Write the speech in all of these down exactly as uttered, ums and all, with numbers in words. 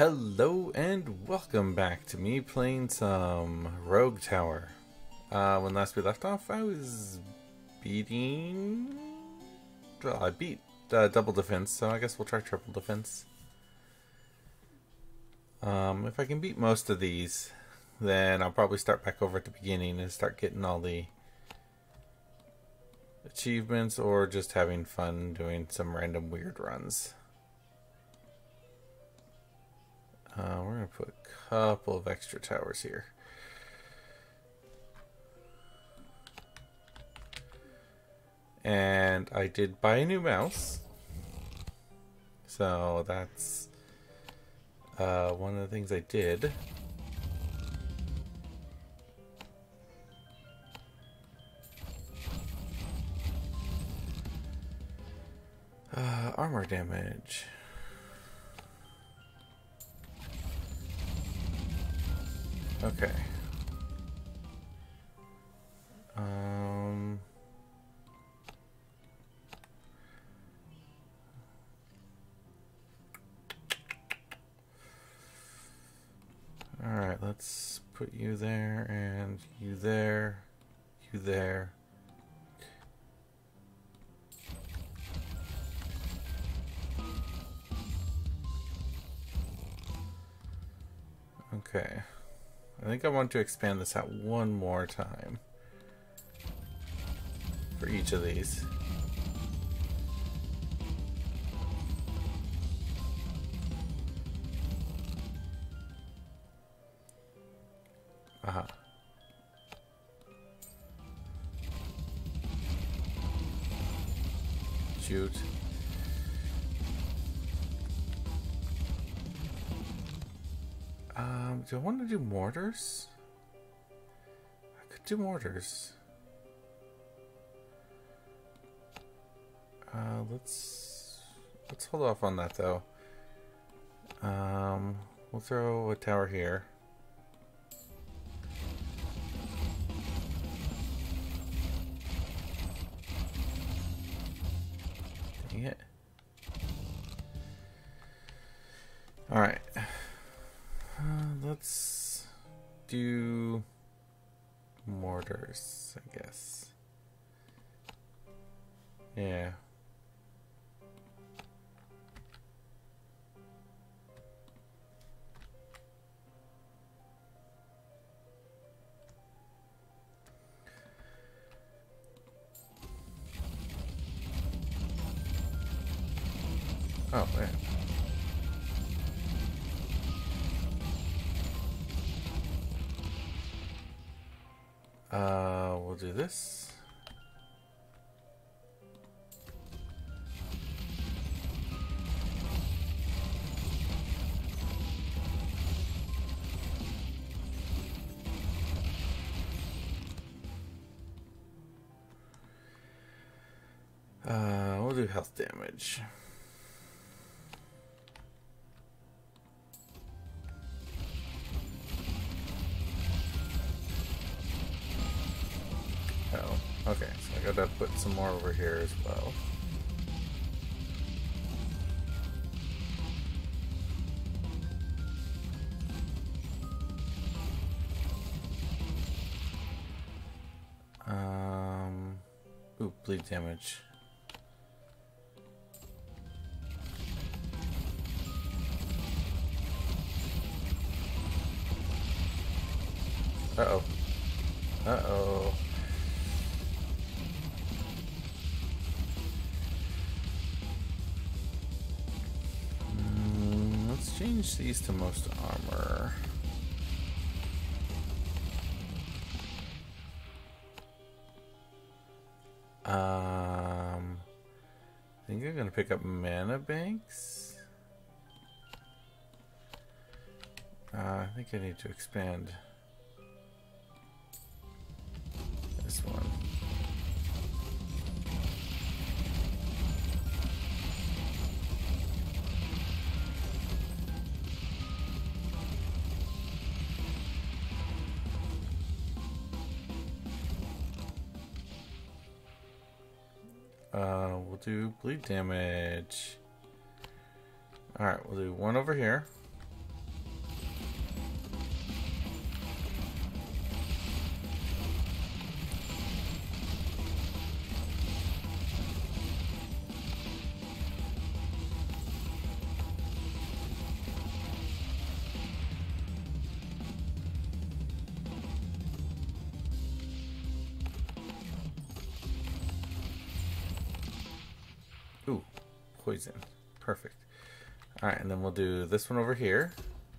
Hello and welcome back to me playing some Rogue Tower. Uh, when last we left off, I was beating... Well, I beat uh, double defense, so I guess we'll try triple defense. Um, if I can beat most of these, then I'll probably start back over at the beginning and start getting all the achievements, or just having fun doing some random weird runs. Uh, we're going to put a couple of extra towers here. And I did buy a new mouse. So that's uh, one of the things I did. Uh, armor damage. Okay. Um. All right, let's put you there and you there, you there. Okay. I think I want to expand this out one more time for each of these. Aha. Shoot. Um, do I want to do mortars? I could do mortars. Uh, let's let's hold off on that though. Um, we'll throw a tower here. Dang it! All right. Uh, let's do mortars, I guess. Yeah. Oh, man. Uh, we'll do this. Uh, we'll do health damage. Oh, okay, so I gotta put some more over here as well. Um, ooh, bleed damage. Uh-oh. Uh-oh. Change these to most armor. Um, I think I'm gonna pick up mana banks. Uh, I think I need to expand this one. Uh, we'll do bleed damage. Alright, we'll do one over here. poison. Perfect. Alright, and then we'll do this one over here.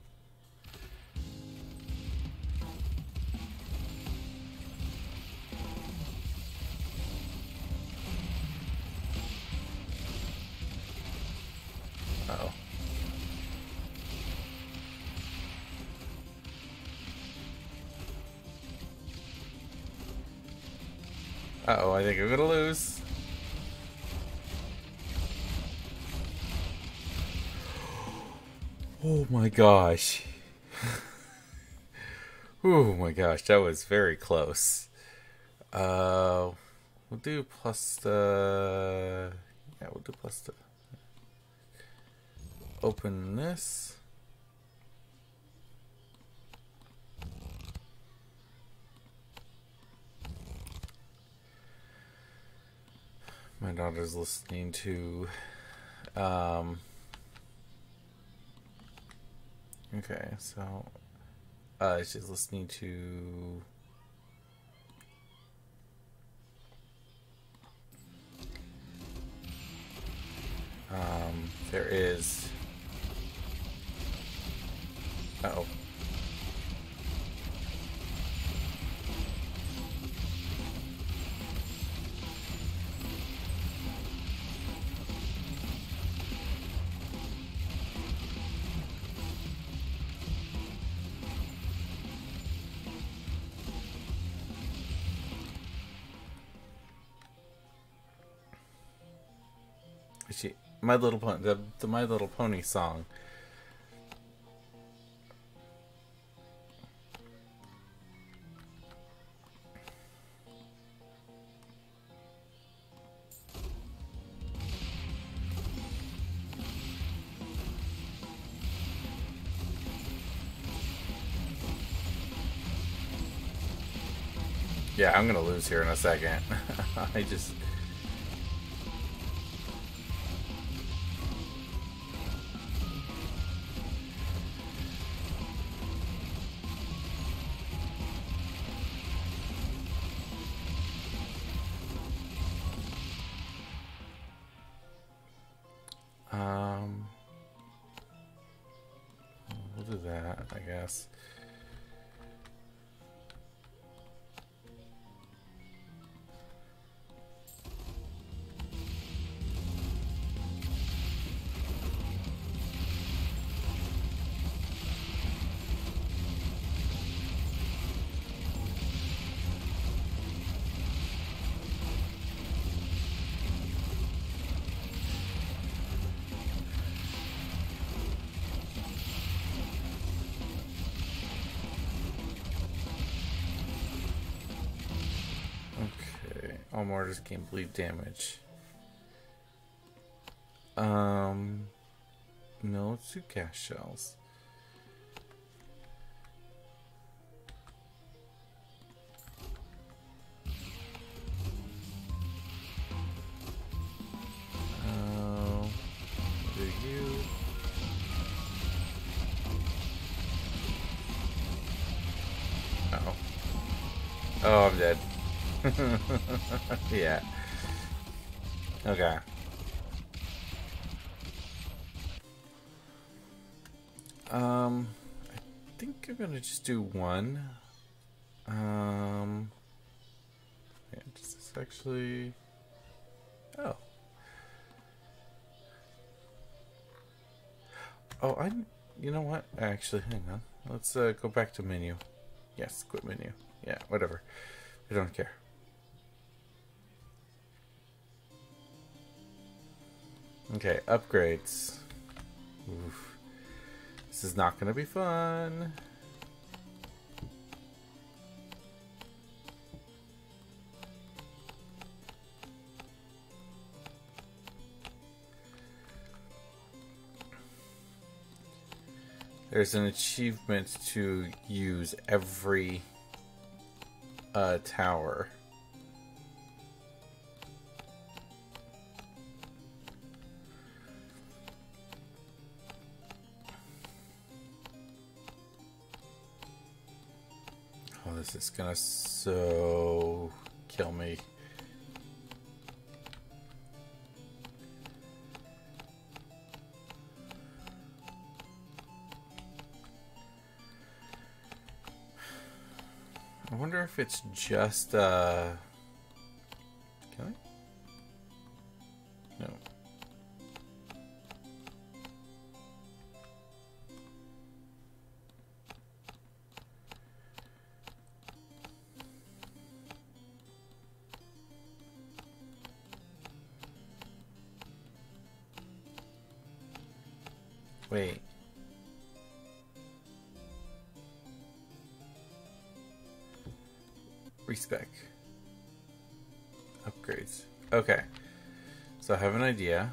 Uh-oh. Uh-oh, I think I'm gonna lose. Oh my gosh. Oh my gosh, that was very close. Uh, we'll do plus the... Yeah, we'll do plus the... Open this. My daughter's listening to... Um... Okay, so uh, she's listening to um, there is uh-oh. She, My Little Pony, the, the My Little Pony song. Yeah, I'm gonna lose here in a second. I just... Um, we'll do that, I guess. All mortars gain bleed damage. Um, no, let's do gas shells. Uh, do you? Uh-oh. Oh, I'm dead. Yeah. Okay. Um, I think I'm gonna just do one. Um, yeah, does this actually? Oh. Oh, I. You know what? Actually, hang on. Let's uh, go back to menu. Yes, quit menu. Yeah, whatever. I don't care. Okay, upgrades. Oof. This is not going to be fun. There's an achievement to use every uh, tower. Oh, this is gonna so kill me. I wonder if it's just, uh... Can I? No. Wait. Respec. Upgrades. Okay. So I have an idea.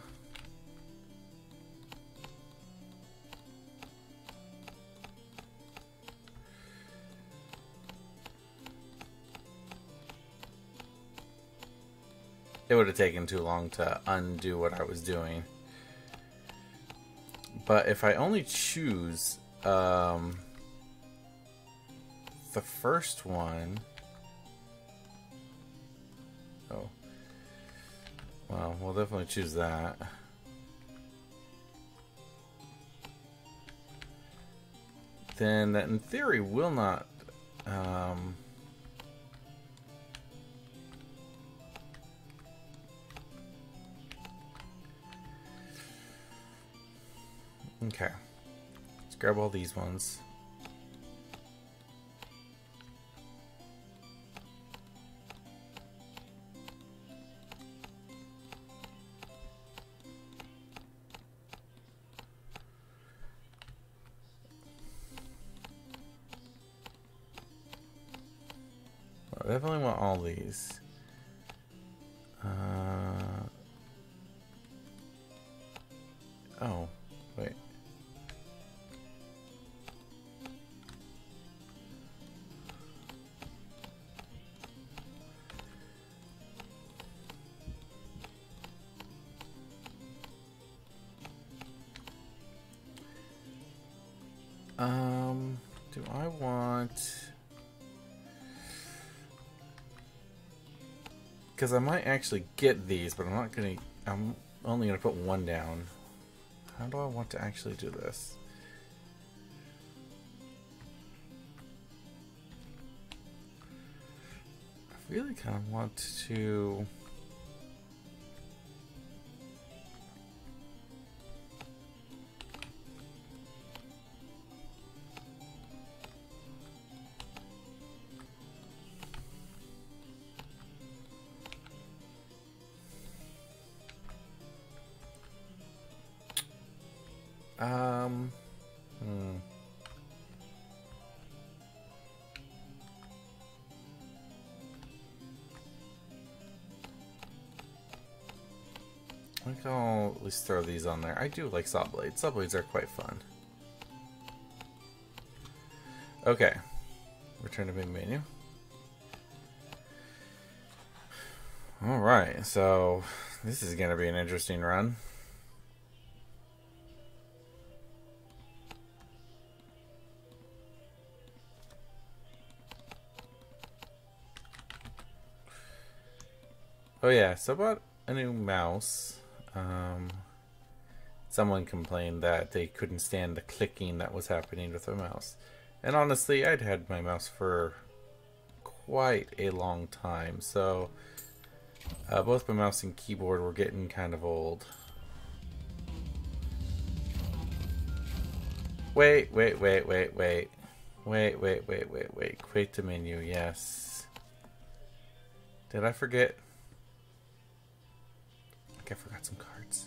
It would have taken too long to undo what I was doing. But if I only choose um, the first one... Oh. Well, we'll definitely choose that. Then that in theory will not... Um, okay. Let's grab all these ones. I definitely want all these. Uh, oh, wait. Um, do I want... Because I might actually get these, but I'm not going to... I'm only going to put one down. How do I want to actually do this? I really kind of want to... Um, hmm. I think I'll at least throw these on there. I do like saw blades. Saw blades are quite fun. Okay. Return to main menu. Alright, so this is going to be an interesting run. Oh yeah, so I bought a new mouse. Um, someone complained that they couldn't stand the clicking that was happening with the mouse. And honestly, I'd had my mouse for quite a long time, so uh, both my mouse and keyboard were getting kind of old. Wait, wait, wait, wait, wait. Wait, wait, wait, wait, wait. Quit the menu, yes. Did I forget? I forgot some cards.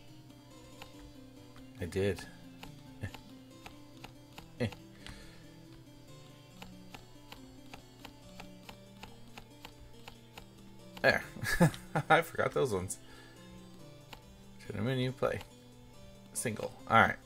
I did. Eh. Eh. There. I forgot those ones. To the menu, play. Single. Alright.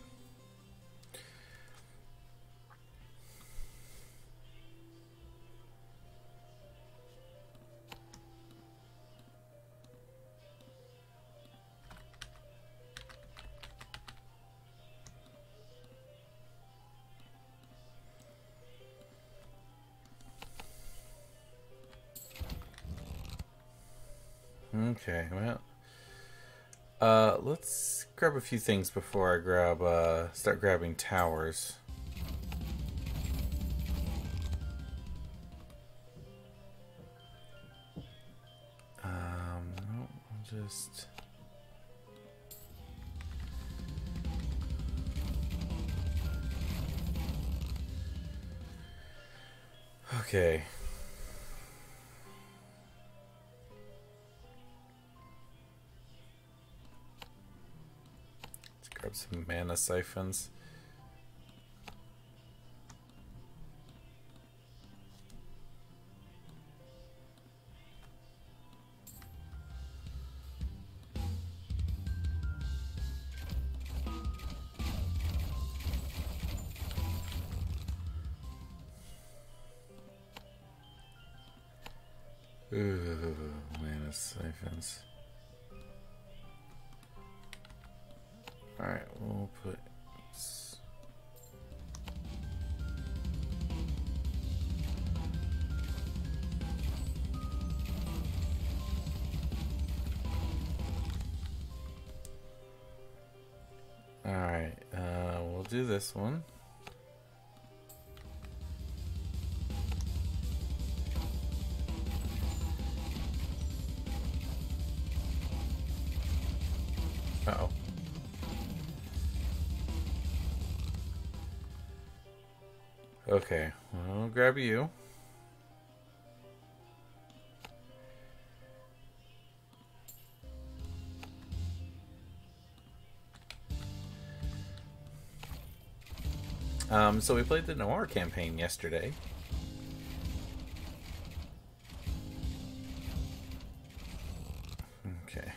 Okay, well, uh, let's grab a few things before I grab, uh, start grabbing towers. just... Okay. Let's grab some mana siphons. Ooh, mana siphons. Alright, we'll put these. Alright, uh, we'll do this one. Uh-oh. Okay, I'll grab you. Um, so we played the Noir campaign yesterday. Okay.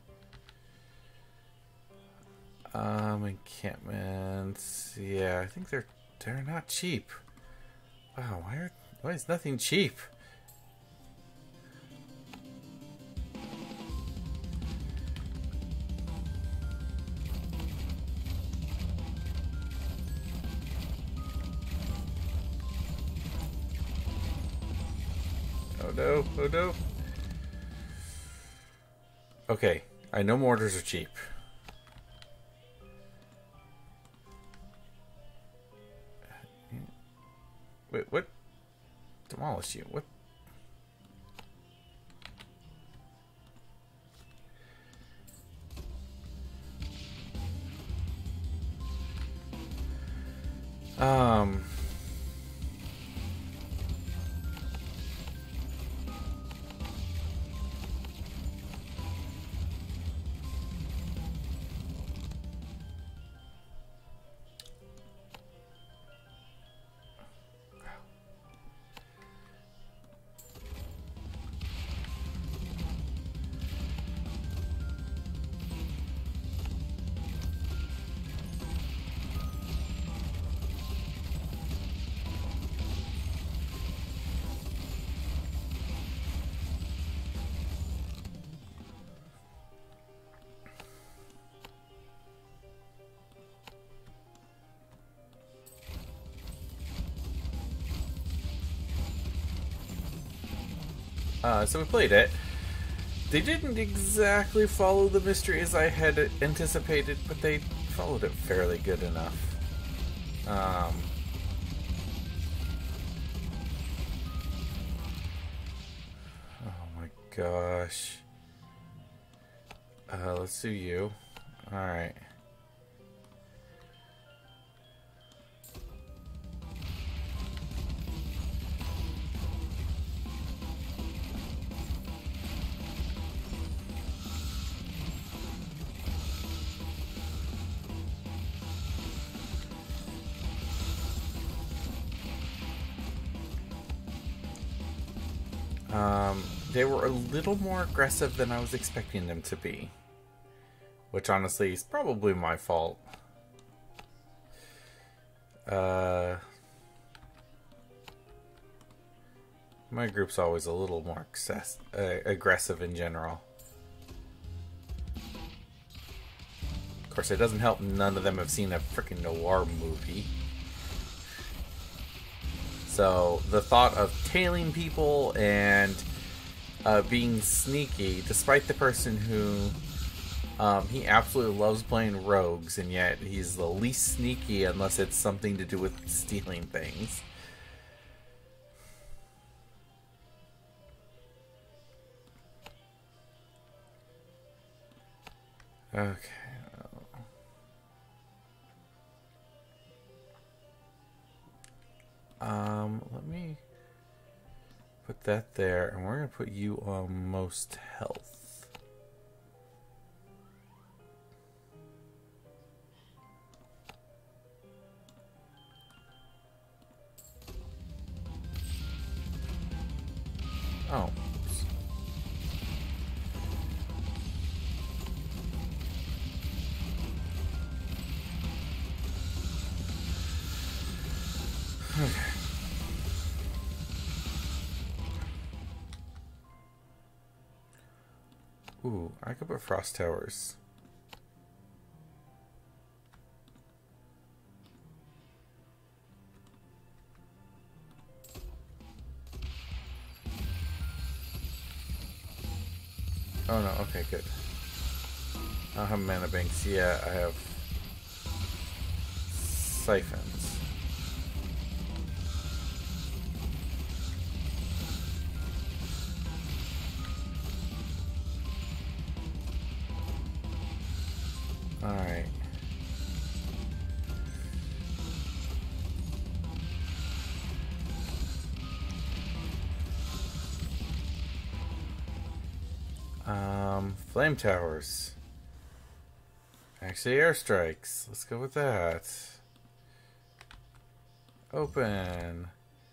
Um, encampments. Yeah, I think they're they're not cheap. Wow, why are why is nothing cheap? Oh no, oh no. Okay, I know mortars are cheap. Wait, what? Demolish you? What? Um. Uh, so we played it. They didn't exactly follow the mystery as I had anticipated, but they followed it fairly good enough. Um, oh my gosh. Uh, let's do you. Alright. Um, they were a little more aggressive than I was expecting them to be. Which honestly is probably my fault. Uh, my group's always a little more excess, uh, aggressive in general. Of course, it doesn't help none of them have seen a freaking noir movie. So the thought of tailing people and uh, being sneaky, despite the person who um, he absolutely loves playing rogues, and yet he's the least sneaky unless it's something to do with stealing things. Okay. Um, let me put that there, and we're going to put you on most health. Oh. Okay. Ooh, I could put frost towers. Oh no, okay, good. I don't have mana banks. Yeah, I have siphons. Alright. Um, flame towers. Actually, airstrikes. Let's go with that. Open.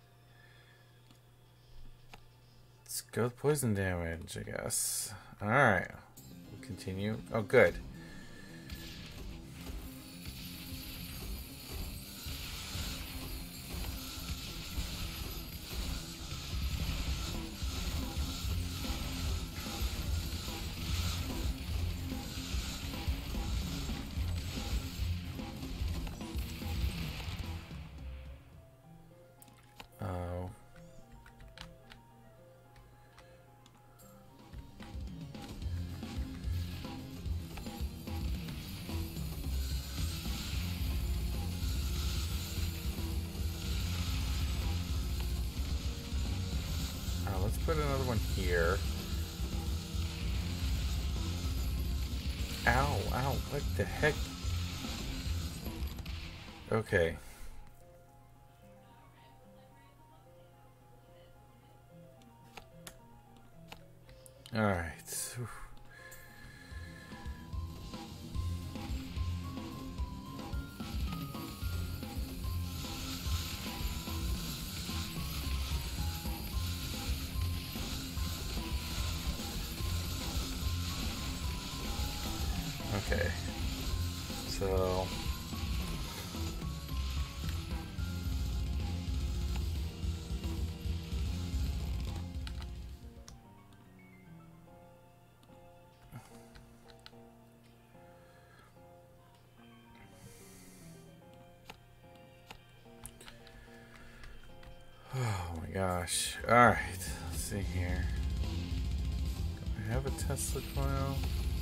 Let's go with poison damage, I guess. Alright. We'll continue. Oh, good. Oh. Uh, let's put another one here. Ow, ow, what the heck? Okay. Alright. Okay. So... Oh my gosh. Alright, let's see here. Do I have a Tesla coil?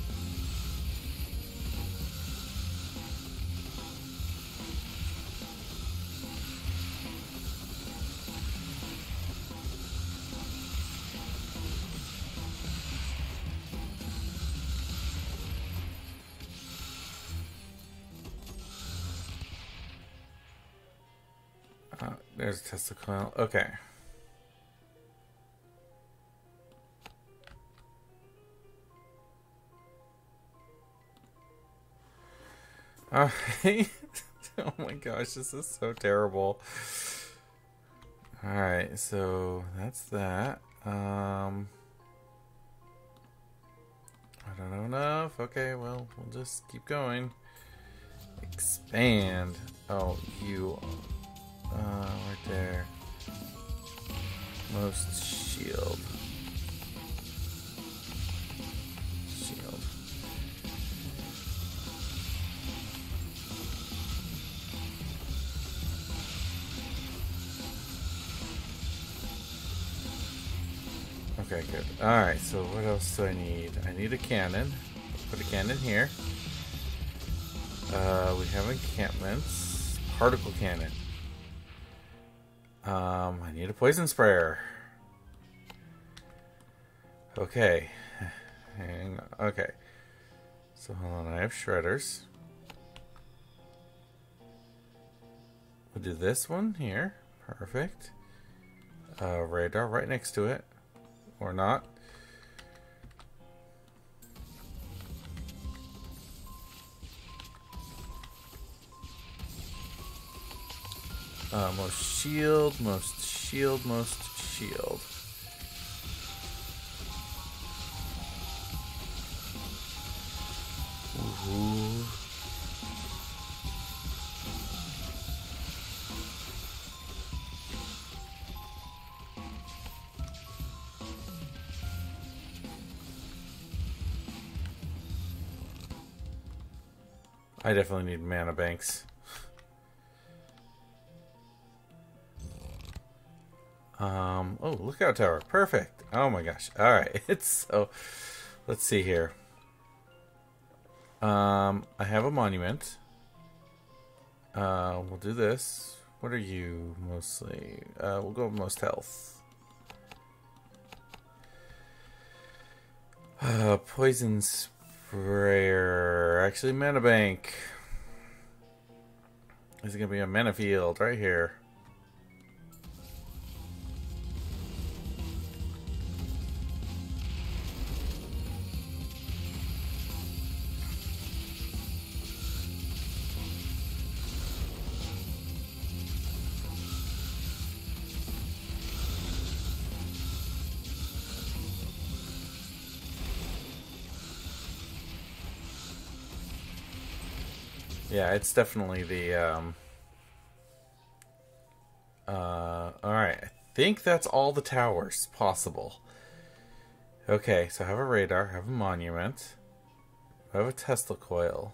Uh, there's a Tesla coil. Okay. Alright. Oh my gosh, this is so terrible. Alright, so that's that. Um, I don't know enough. Okay, well, we'll just keep going. Expand. Oh, you... Uh, right there. Most shield. Shield. Okay, good. Alright, so what else do I need? I need a cannon. Put a cannon here. Uh, we have encampments. Particle cannon. Um, I need a poison sprayer. Okay. Hang on. Okay. So hold on, I have shredders. We'll do this one here. Perfect. Uh, radar right next to it. Or not. Uh, most shield, most shield, most shield. Ooh. I definitely need mana banks. Um, oh, lookout tower. Perfect. Oh my gosh. Alright. It's so... Let's see here. Um, I have a monument. Uh, we'll do this. What are you mostly? Uh, we'll go with most health. Uh, poison sprayer. Actually, mana bank. This is gonna be a mana field right here. Yeah, it's definitely the, um... Uh, alright. I think that's all the towers possible. Okay, so I have a radar, I have a monument. I have a Tesla coil.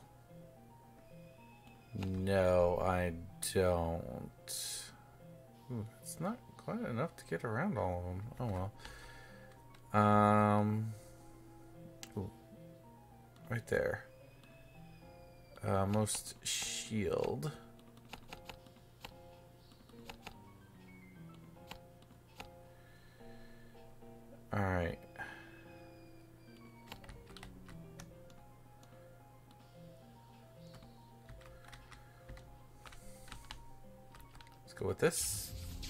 No, I don't. Ooh, it's not quite enough to get around all of them. Oh well. Um... Ooh, right there. Uh, most shield. Alright. Let's go with this.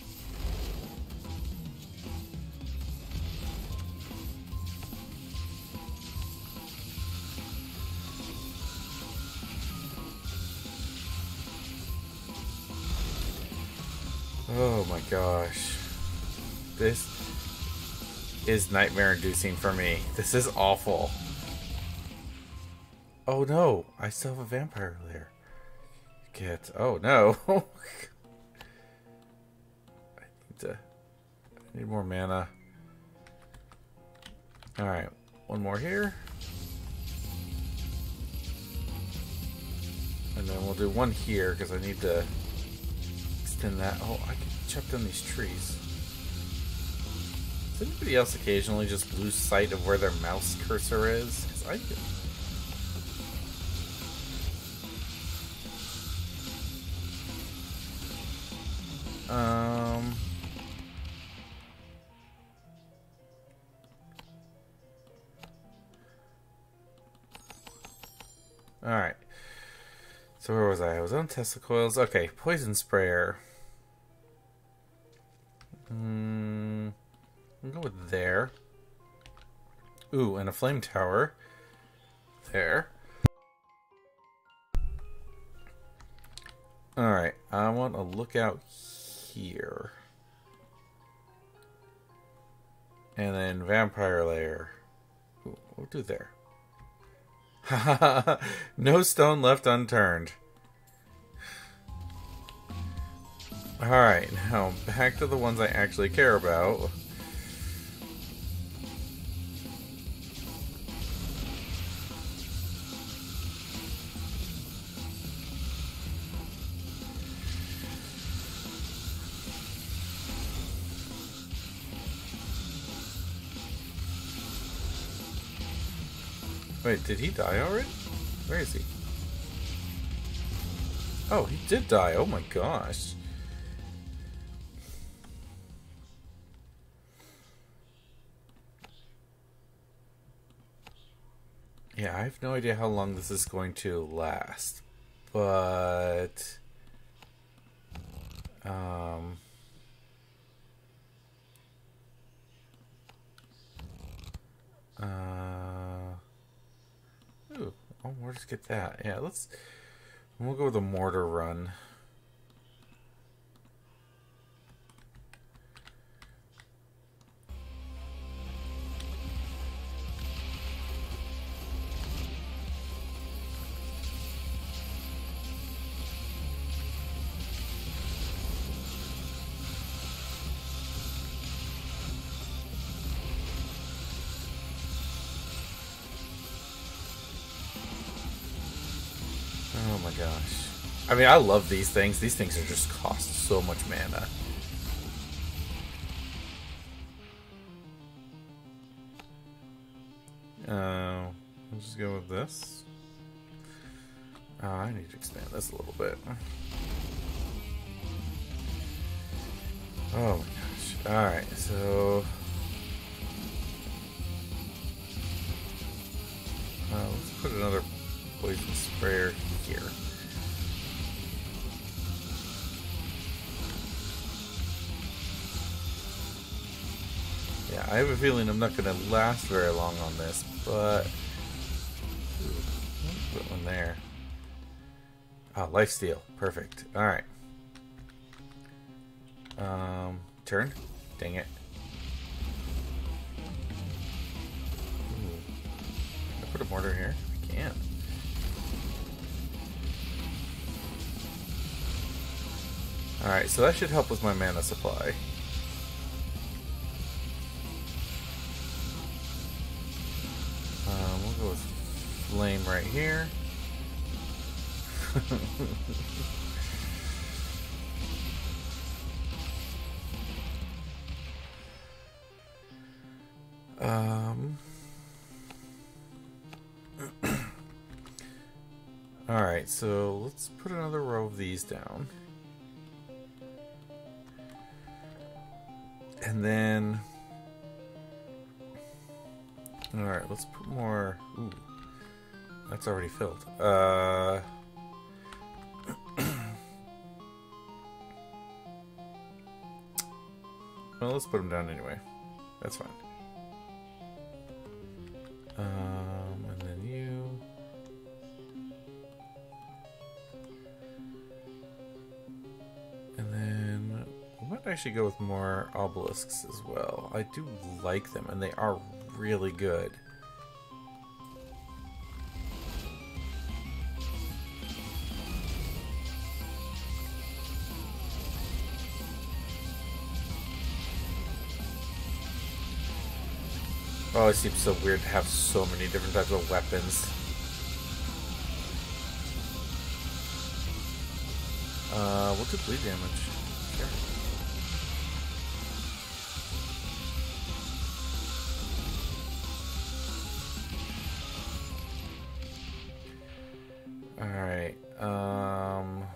Oh my gosh. This is nightmare inducing for me. This is awful. Oh no, I still have a vampire lair. Get, oh no. I need to, I need more mana. Alright, one more here. And then we'll do one here because I need to extend that. Oh, I can chop down these trees. Does anybody else occasionally just lose sight of where their mouse cursor is? 'Cause I do. Um. Alright. So where was I? I was on Tesla coils. Okay, poison sprayer. Hmm. I'll go with there. Ooh, and a flame tower. There. Alright, I want a lookout here. And then vampire lair. Ooh, we'll do there. No stone left unturned. Alright, now back to the ones I actually care about. Wait, did he die already? Where is he? Oh, he did die. Oh my gosh. Yeah, I have no idea how long this is going to last, but um, uh, ooh, oh, we'll just get that. Yeah, let's. We'll go with a mortar run. Oh my gosh. I mean, I love these things. These things are just cost so much mana. Uh, I'll just go with this. Oh, I need to expand this a little bit. Oh my gosh. Alright, so... Uh, let's put another poison sprayer here. Yeah, I have a feeling I'm not going to last very long on this, but... Ooh, put one there. Oh, lifesteal. Perfect. Alright. Um, turn? Dang it. Ooh. Can I put a mortar here? I can. Alright, so that should help with my mana supply. Um, we'll go with flame right here. um. Alright, so let's put another row of these down. And then... Alright, let's put more... Ooh, that's already filled. Uh... Well, let's put them down anyway. That's fine. Um, and then you... And then... I might actually go with more obelisks as well. I do like them, and they are really good. Oh, it seems so weird to have so many different types of weapons. Uh, we'll do bleed damage. Sure. Alright, um...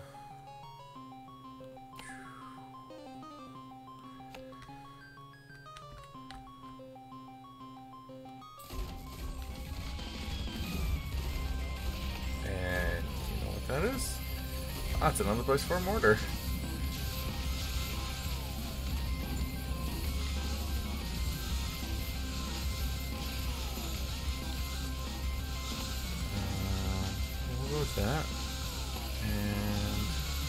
And you know what that is? Ah, that's another place for a mortar. Uh, we'll go with that. And...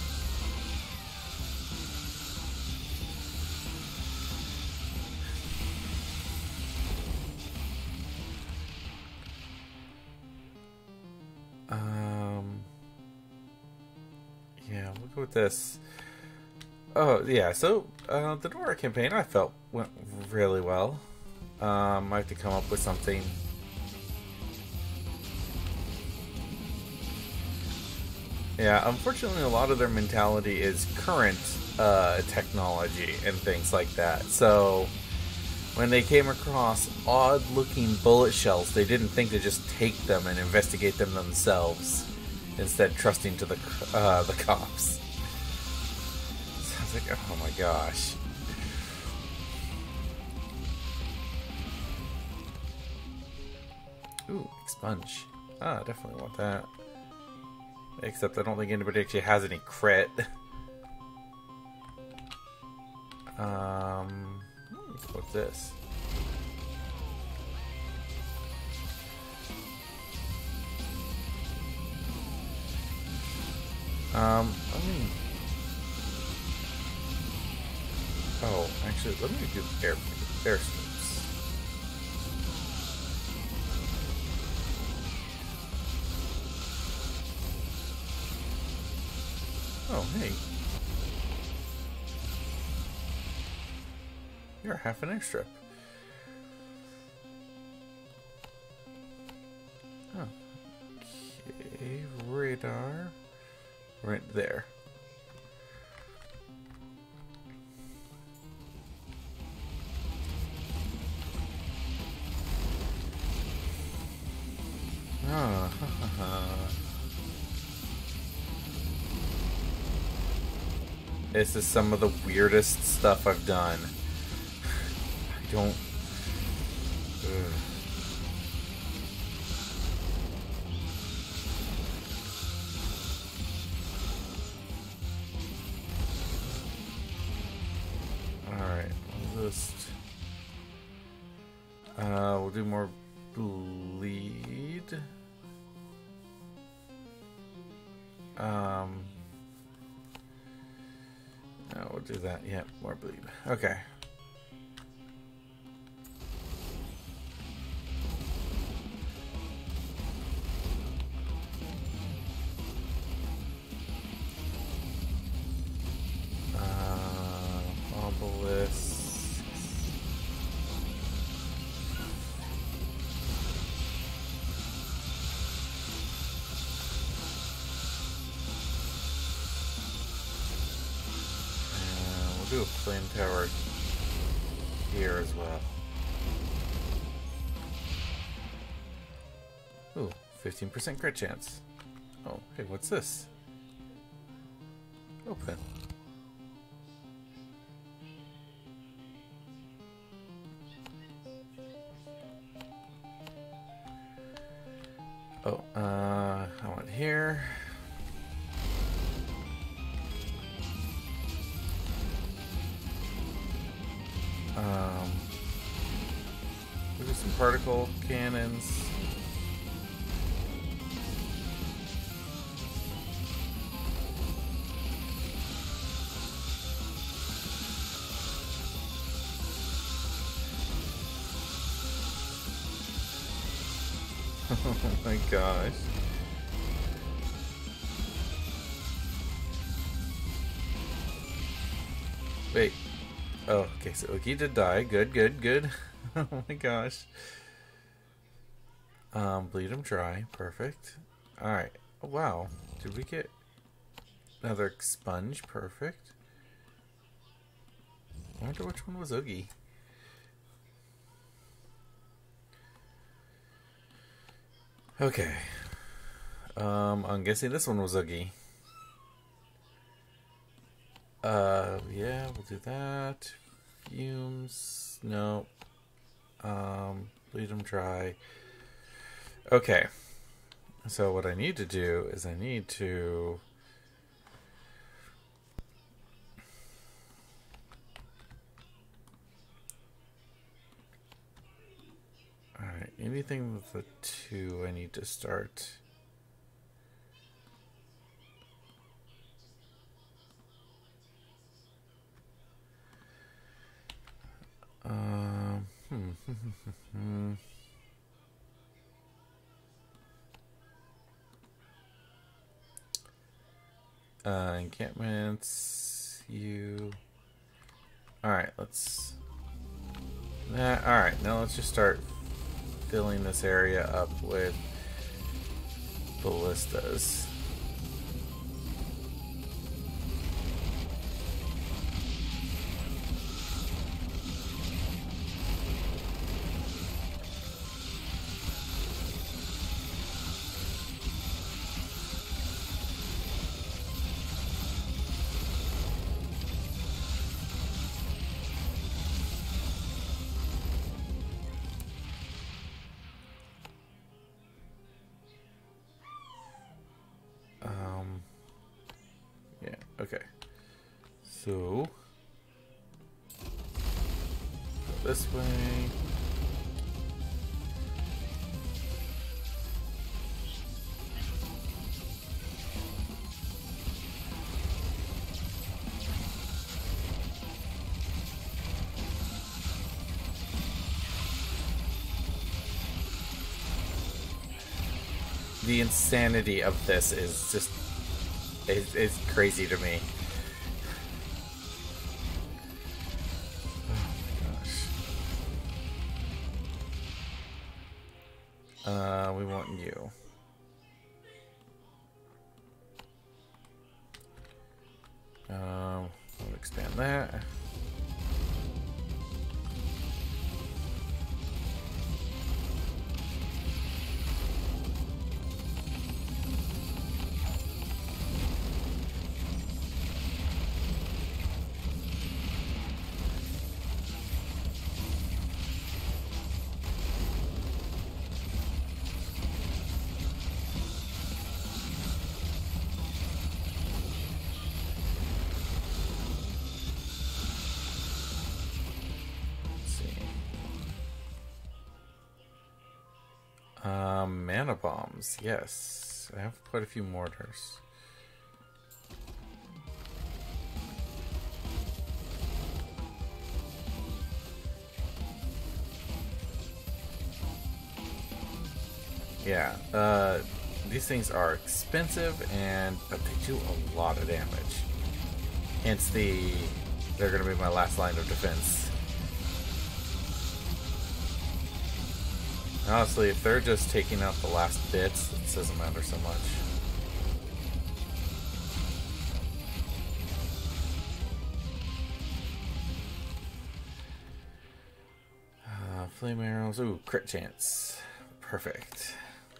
Um... Yeah, we'll go with this. Oh, yeah, so uh, the Nora campaign I felt went really well. Um, I have to come up with something. Yeah, unfortunately a lot of their mentality is current uh, technology and things like that. So when they came across odd-looking bullet shells, they didn't think to just take them and investigate them themselves, instead trusting to the uh, the cops. So I was like, oh my gosh. Ooh, expunge. Ah, definitely want that. Except I don't think anybody actually has any crit. um, what's this? Um, I mean... Oh, actually, let me do air, air swoops. Oh, hey. You're half an airstrip. Oh. Okay, radar. Right there. Ah, ha, ha, ha. This is some of the weirdest stuff I've done. I don't... Ugh. Alright, we'll just... Uh, we'll do more bleed. Um... No, we'll do that. Yeah, more bleed. Okay. Uh, obelisk. Do a flame tower here as well. Ooh, fifteen percent crit chance. Oh, hey, what's this? Open. Oh, uh, I want here. Um, we'll do some particle cannons. Oh my gosh. Wait. Oh, okay, so Oogie did die. Good, good, good. Oh my gosh. Um, bleed him dry. Perfect. Alright. Oh, wow. Did we get another expunge? Perfect. I wonder which one was Oogie. Okay. Um, I'm guessing this one was Oogie. Uh, yeah, we'll do that. Fumes. No. Um, bleed them dry. Okay. So what I need to do is I need to... Alright, anything with a two I need to start... Um, hmm. uh, encampments, you. Alright, let's. Nah, alright, now let's just start filling this area up with ballistas. Okay. So go this way. The insanity of this is just it's, it's crazy to me. Oh my gosh. Uh, we want you. Um, we'll expand that. Um, mana bombs, yes. I have quite a few mortars. Yeah, uh, these things are expensive, and but they do a lot of damage. Hence the, they're going to be my last line of defense. Honestly, if they're just taking out the last bits, it doesn't matter so much. Uh, flame arrows. Ooh, crit chance. Perfect.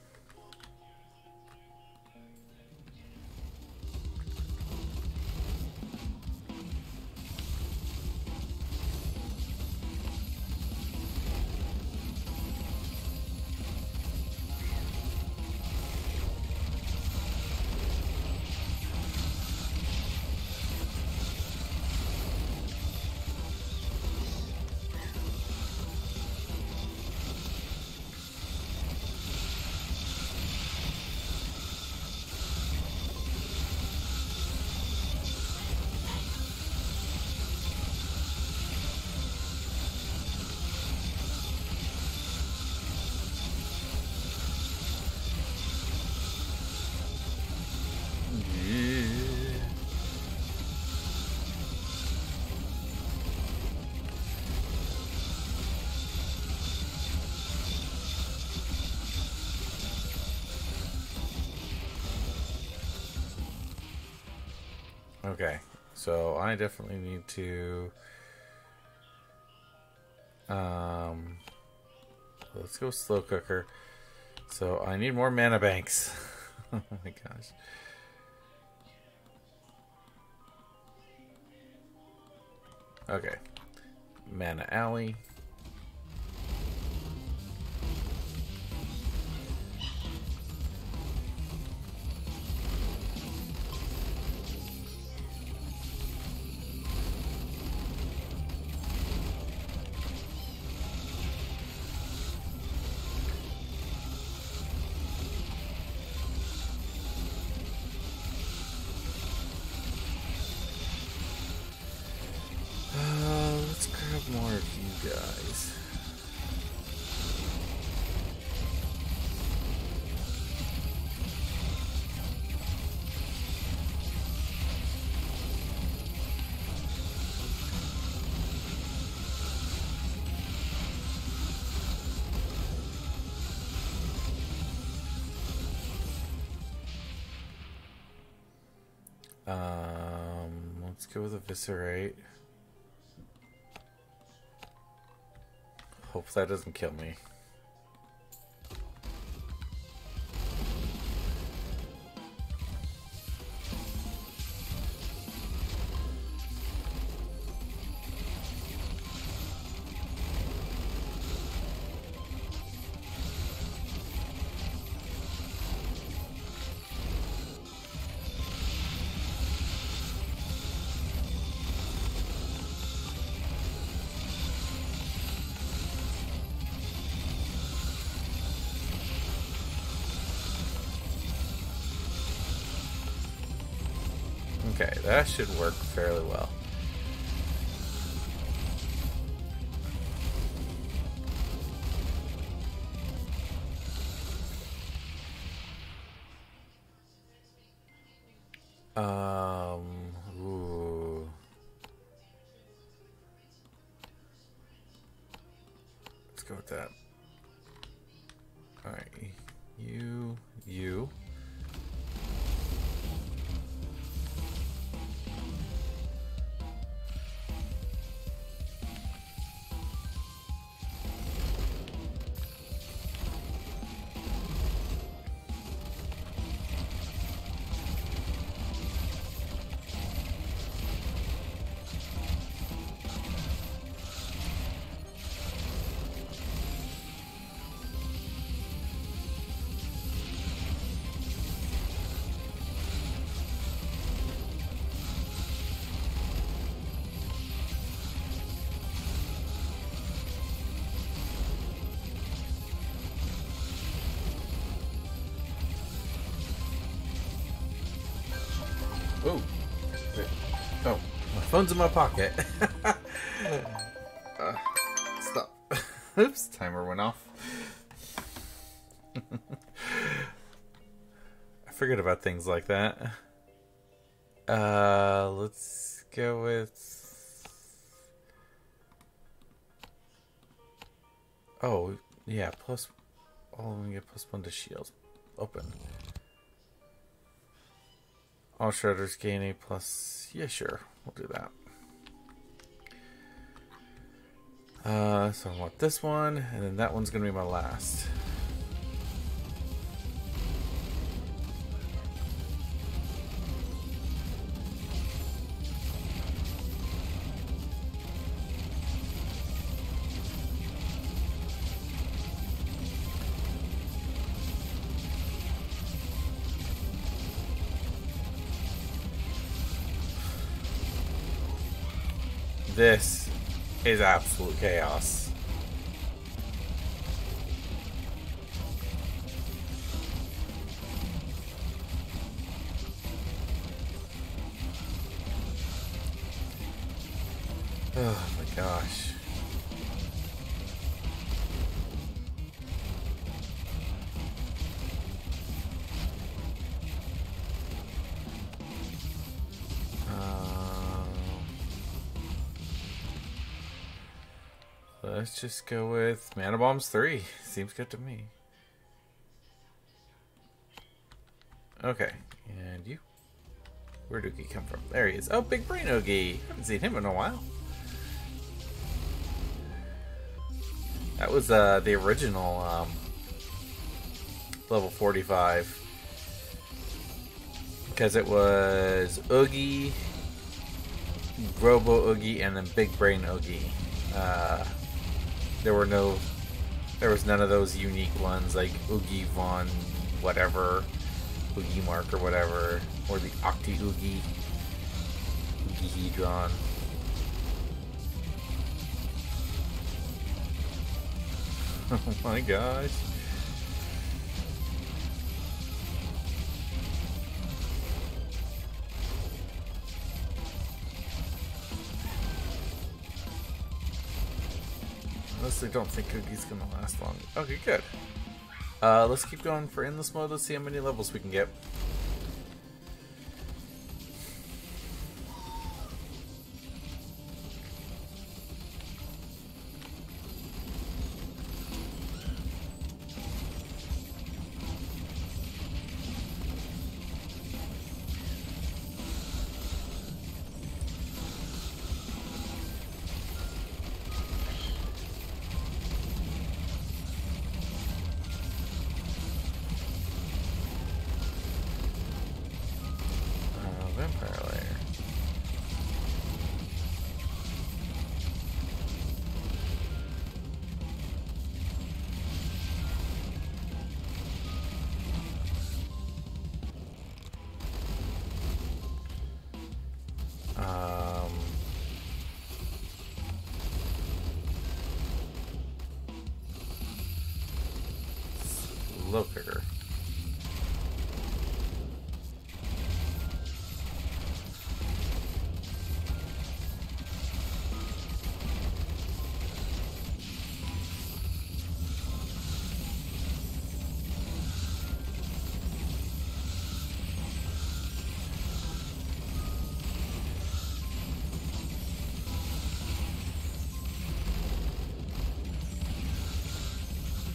Okay, so I definitely need to um let's go slow cooker. So I need more mana banks. Oh my gosh. Okay. Mana alley. More of you guys. Um, let's go with Eviscerate. Hope that doesn't kill me. Okay, that should work fairly well. Um, ooh. Let's go with that. Alright, you, you. Oh, oh, my phone's in my pocket. uh, stop. Oops, timer went off. I forget about things like that. Uh, let's go with... Oh, yeah, plus... Oh, we get plus one to shield. Open. All shredders gain a plus... Yeah, sure. We'll do that. Uh, so I want this one, and then that one's going to be my last. This is absolute chaos. Oh my gosh. Let's just go with Mana Bombs three. Seems good to me. Okay, and you? Where'd Oogie come from? There he is. Oh, Big Brain Oogie. Haven't seen him in a while. That was uh, the original um, level forty-five. Because it was Oogie, Robo Oogie, and then Big Brain Oogie. Uh, there were no, there was none of those unique ones like Oogie Von, whatever, Oogie Mark or whatever, or the Octi Oogie, Oogie Hedron. Oh my gosh. Honestly, don't think Cookie's gonna last long. Okay, good. Uh, let's keep going for endless mode. Let's see how many levels we can get.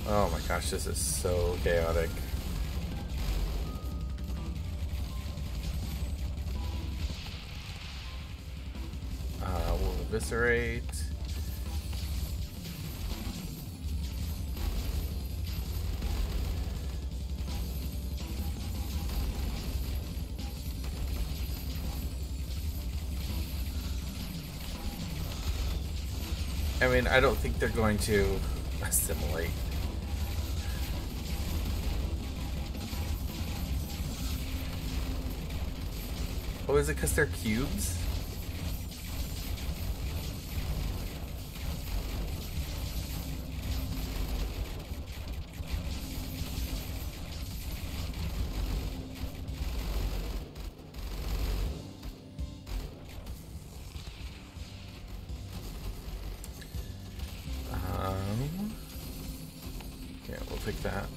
Oh my gosh, this is so chaotic. Uh, we'll eviscerate. I mean, I don't think they're going to assimilate. Oh, is it because they're cubes? Um, yeah, we'll take that.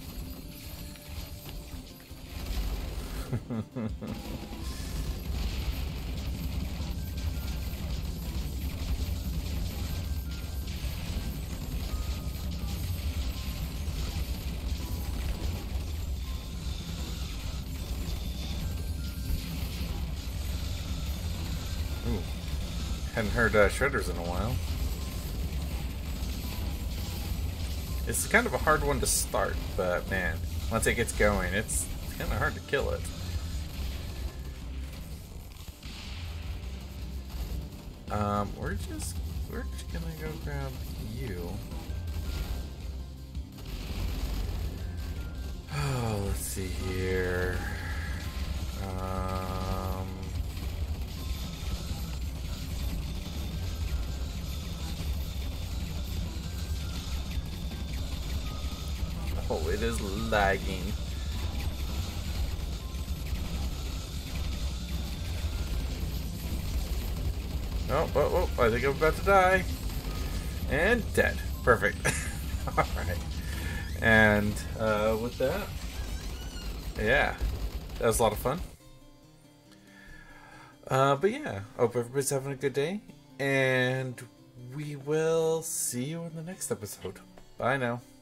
Ooh, hadn't heard uh, Shredders in a while. It's kind of a hard one to start, but man, once it gets going, it's kind of hard to kill it. Um, we're just we're just gonna go grab you. Oh, let's see here. Um, oh, it is lagging. Oh, oh, oh, I think I'm about to die. And dead. Perfect. Alright. And uh, with that, yeah, that was a lot of fun. Uh, but yeah, hope everybody's having a good day. And we will see you in the next episode. Bye now.